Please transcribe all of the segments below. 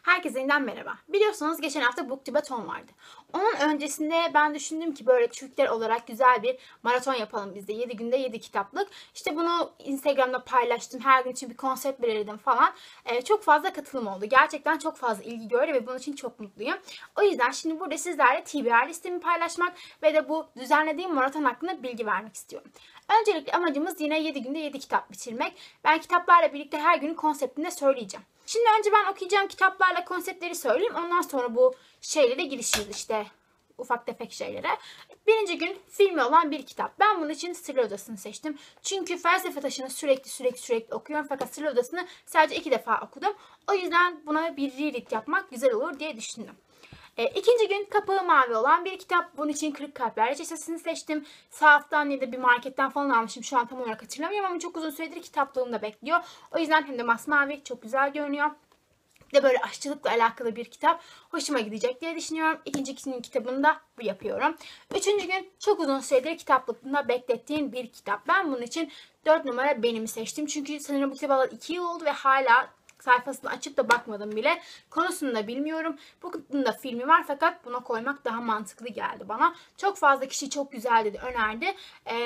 Herkese yeniden merhaba. Biliyorsunuz geçen hafta Book Debaton vardı. Onun öncesinde ben düşündüm ki böyle Türkler olarak güzel bir maraton yapalım biz de. 7 günde 7 kitaplık. İşte bunu Instagram'da paylaştım. Her gün için bir konsept belirledim falan. Çok fazla katılım oldu. Gerçekten çok fazla ilgi gördü ve bunun için çok mutluyum. O yüzden şimdi burada sizlerle TBR listemi paylaşmak ve de bu düzenlediğim maraton hakkında bilgi vermek istiyorum. Öncelikle amacımız yine 7 günde 7 kitap bitirmek. Ben kitaplarla birlikte her günün konseptini de söyleyeceğim. Şimdi önce ben okuyacağım kitaplarla konseptleri söyleyeyim. Ondan sonra bu şeylere girişiriz işte. Ufak tefek şeylere. Birinci gün filmi olan bir kitap. Ben bunun için Sırlar Odası'nı seçtim. Çünkü Felsefe Taşı'nı sürekli okuyorum. Fakat Sırlar Odası'nı sadece 2 defa okudum. O yüzden buna bir reread yapmak güzel olur diye düşündüm. İkinci gün kapağı mavi olan bir kitap. Bunun için Kırık Kalpler Reçetesi'ni seçtim. Sahaftan ya da bir marketten falan almışım. Şu an tam olarak hatırlamıyorum ama çok uzun süredir kitaplığımda bekliyor. O yüzden hem de masmavi çok güzel görünüyor. Bir de böyle aşçılıkla alakalı bir kitap. Hoşuma gidecek diye düşünüyorum. İkinci kişinin kitabında bu yapıyorum. Üçüncü gün çok uzun süredir kitaplığımda beklettiğim bir kitap. Ben bunun için 4 numara Benim'i seçtim. Çünkü sanırım bu kitap alalı 2 yıl oldu ve hala sayfasını açıp da bakmadım bile. Konusunu da bilmiyorum. Bunun da filmi var fakat buna koymak daha mantıklı geldi bana. Çok fazla kişi çok güzel dedi, önerdi.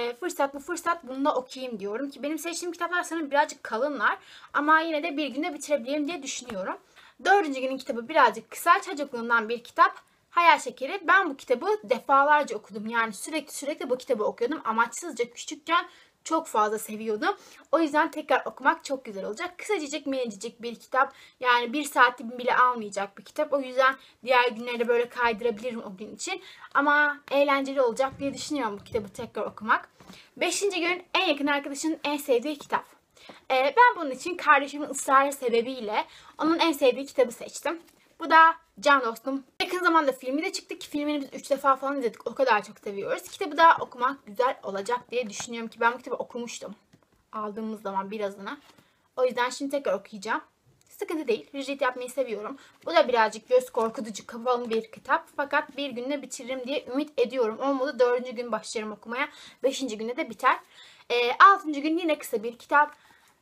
Fırsat bunu da okuyayım diyorum ki benim seçtiğim kitaplar sanırım birazcık kalınlar ama yine de bir günde bitirebilirim diye düşünüyorum. Dördüncü günün kitabı birazcık kısa. Çocukluğumdan bir kitap. Hayal Şekeri. Ben bu kitabı defalarca okudum. Yani sürekli bu kitabı okuyordum. Amaçsızca küçükken çok fazla seviyordum. O yüzden tekrar okumak çok güzel olacak. Kısacık minicik bir kitap. Yani 1 saati bile almayacak bir kitap. O yüzden diğer günlerde böyle kaydırabilirim o gün için. Ama eğlenceli olacak diye düşünüyorum bu kitabı tekrar okumak. Beşinci gün en yakın arkadaşının en sevdiği kitap. Ben bunun için kardeşimin ısrarı sebebiyle onun en sevdiği kitabı seçtim. Bu da Can Dostum. Yakın zamanda filmi de çıktı ki filmini biz 3 defa falan izledik. O kadar çok seviyoruz. Kitabı da okumak güzel olacak diye düşünüyorum ki ben bu kitabı okumuştum. Aldığımız zaman birazını. O yüzden şimdi tekrar okuyacağım. Sıkıntı değil. Reread yapmayı seviyorum. Bu da birazcık göz korkutucu, kapalı bir kitap. Fakat bir günde bitiririm diye ümit ediyorum. Olmadı 4. gün başlarım okumaya. 5. günde de biter. 6. gün yine kısa bir kitap.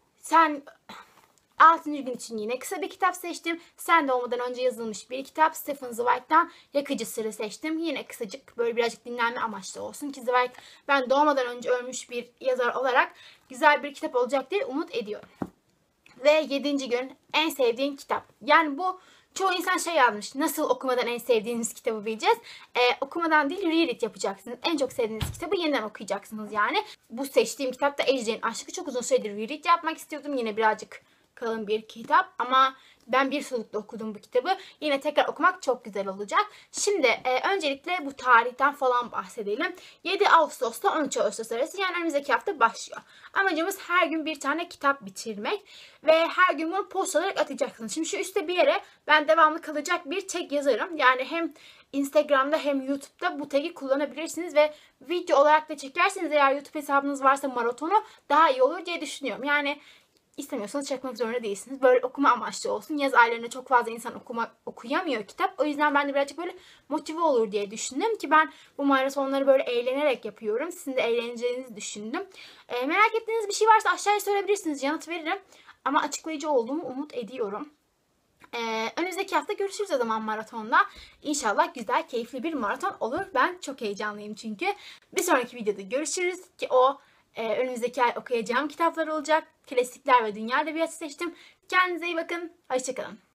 6. gün için yine kısa bir kitap seçtim. Sen doğmadan önce yazılmış bir kitap. Stephen Zweig'den Yakıcı Sırrı seçtim. Yine kısacık, böyle birazcık dinlenme amaçlı olsun ki Zweig ben doğmadan önce ölmüş bir yazar olarak güzel bir kitap olacak diye umut ediyorum. Ve 7. gün en sevdiğin kitap. Yani bu çoğu insan şey yazmış. Nasıl okumadan en sevdiğiniz kitabı bileceğiz. Okumadan değil, reread yapacaksınız. En çok sevdiğiniz kitabı yeniden okuyacaksınız yani. Bu seçtiğim kitap da Ejder'in Aşkı. Çok uzun süredir reread yapmak istiyordum. Yine birazcık kalın bir kitap ama ben bir solukta okudum bu kitabı. Yine tekrar okumak çok güzel olacak. Şimdi öncelikle bu tarihten falan bahsedelim. 7 Ağustos'ta 13 Ağustos arası, yani önümüzdeki hafta başlıyor. Amacımız her gün bir tane kitap bitirmek ve her gün bunu post olarak atacaksınız. Şimdi şu üstte bir yere ben devamlı kalacak bir tag yazarım. Yani hem Instagram'da hem YouTube'da bu tag'i kullanabilirsiniz ve video olarak da çekerseniz eğer YouTube hesabınız varsa maratonu daha iyi olur diye düşünüyorum. Yani İstemiyorsanız çekmek zorunda değilsiniz. Böyle okuma amaçlı olsun. Yaz aylarında çok fazla insan okuyamıyor kitap. O yüzden ben de birazcık böyle motive olur diye düşündüm ki ben bu maratonları böyle eğlenerek yapıyorum. Sizin de eğleneceğinizi düşündüm. Merak ettiğiniz bir şey varsa aşağıya sorabilirsiniz. Yanıt veririm. Ama açıklayıcı olduğumu umut ediyorum. Önümüzdeki hafta görüşürüz o zaman maratonda. İnşallah güzel, keyifli bir maraton olur. Ben çok heyecanlıyım çünkü. Bir sonraki videoda görüşürüz ki o önümüzdeki ay okuyacağım kitaplar olacak. Klasikler ve dünya edebiyatı seçtim. Kendinize iyi bakın. Hoşçakalın.